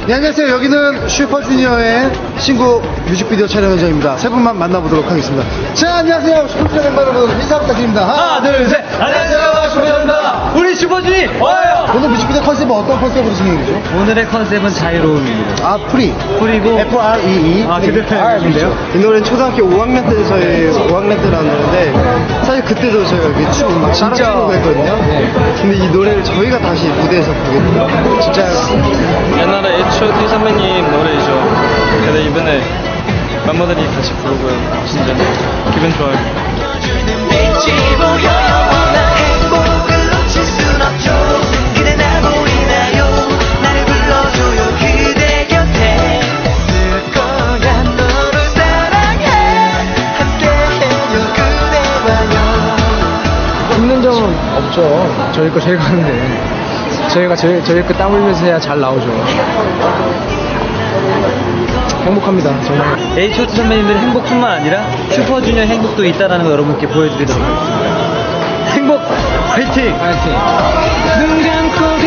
네, 안녕하세요. 여기는 슈퍼주니어의 신곡 뮤직비디오 촬영 현장입니다. 세 분만 만나보도록 하겠습니다. 자, 안녕하세요. 슈퍼주니어 멤버 여러분, 인사 부탁드립니다. 하나, 둘, 셋. 안녕하세요. 슈퍼주니어입니다. 우리 슈퍼주니 와요. 오늘 뮤직비디오 컨셉은 어떤 컨셉으로 진행이 되죠? 오늘의 컨셉은 자유로움입니다. 아, 프리. 프리고 F-R-E-E. 아, 그대로인데요? 이 노래는 초등학교 5학년 때 저희 5학년 때 나왔는데 사실 그때도 저희가 뮤직을 막 따라 추고 했거든요. 근데 이 노래를 저희가 다시 무대에서 부르게 됐어요. 진짜 옛날에 H.O.T 선배님 노래이죠. 근데 이번에 멤버들이 같이 부르고요. 진짜 기분 좋아요. 힘든 점은 없죠. 저희 거 제일 가는데 저희 거 땀 흘면서 해야 잘 나오죠. 행복합니다 정말. H.O.T 선배님들의 행복뿐만 아니라 슈퍼주니어 행복도 있다는 거 여러분께 보여드리도록 하겠습니다. 행복! 화이팅! 파이팅. 눈 감고